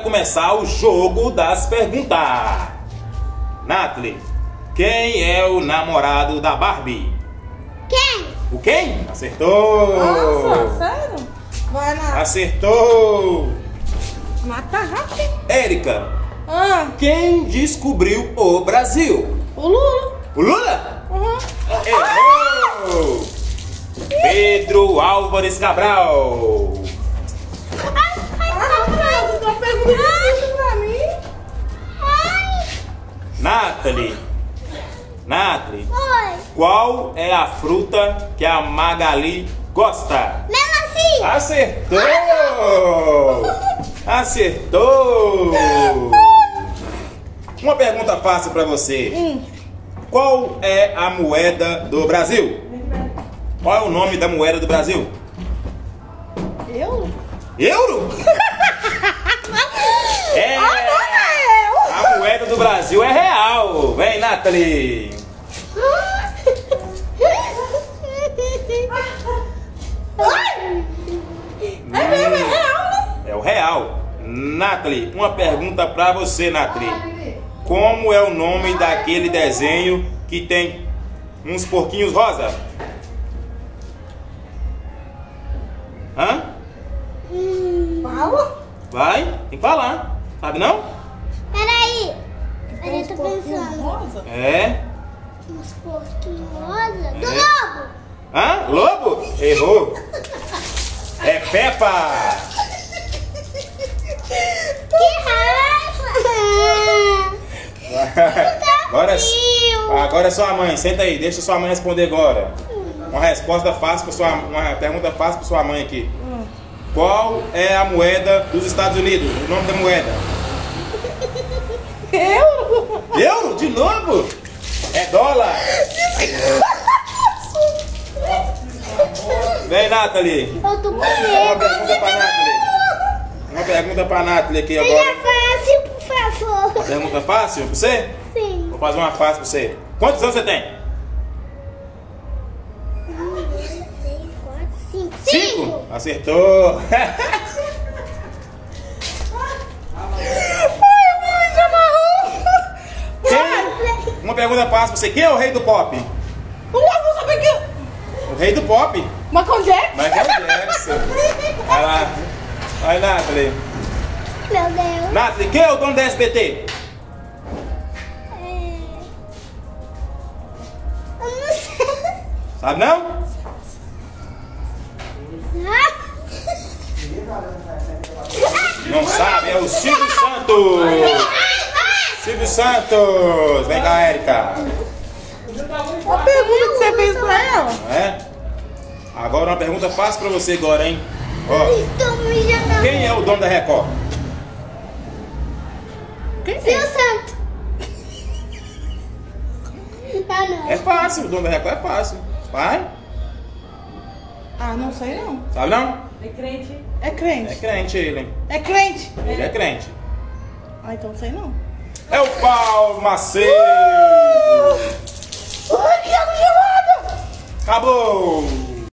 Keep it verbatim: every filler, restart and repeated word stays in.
começar o jogo das perguntas. Nathalie, quem é o namorado da Barbie? Quem? O quem? Acertou! Nossa, sério? Vai na... Acertou! Mata rápido. Érica, Ah, quem descobriu o Brasil? o Lula. O Lula? Uhum. Errou! Pedro Álvares Cabral. Ah, não, você tá perguntando isso pra mim? Nathalie, Nathalie, Oi. qual é a fruta que a Magali gosta? Melancia. Acertou! Acertou! Uma pergunta fácil para você. Hum. Qual é a moeda do Brasil? Qual é o nome da moeda do Brasil? Eu? Euro? É! Ah, não é eu! A moeda do Brasil é real. Vem, Nathalie. É mesmo, é real, né? É o real. Nathalie, uma pergunta pra você, Nathalie. Como é o nome daquele desenho que tem uns porquinhos rosa? Hã? Fala. Vai, tem que falar. Sabe não? Peraí. Peraí, eu tô pensando. Rosa? É. Uns porquinhos rosa. Do É. lobo. Hã? Lobo? Errou. É Peppa. Que raiva. Agora, frio. agora é sua mãe. Senta aí, deixa sua mãe responder agora. Uma resposta fácil para sua, uma pergunta fácil para sua mãe aqui. Qual é a moeda dos Estados Unidos? O nome da moeda? Eu? Euro? De novo? É dólar. Vem, Nathalie. Eu tô com Uma medo. pergunta para Nathalie. Uma pergunta para Nathalie aqui Seja agora. fácil, por favor. Pergunta fácil para você? Sim. Vou fazer uma fácil para você. Quantos anos você tem? Um, dois, três, quatro, cinco. Cinco? Acertou. Quem? Uma pergunta fácil pra você. Quem é o rei do pop? Não vou saber que... O rei do pop. Michael Jackson? Michael Jackson. Vai lá. Vai, Nathalie. Meu Deus. Nathalie, quem é o dono da S B T? É... Eu não sei. Sabe não? Não sabe, é o Silvio Santos. Silvio Santos. Vem cá, Érica. Uma pergunta que você fez pra ela. É? Agora uma pergunta fácil pra você agora, hein? Ó, Estou me jogando. quem é o dono da Record? Quem Silvio é? Santos. Ah, não. É fácil, o dono da Record é fácil. Vai? Ah, não sei não. Sabe não? É crente? É É crente. crente ele, hein? É crente? Ele é crente. Ah, então sei não. É o Paulo Macedo! Ai, que água gelada! Acabou!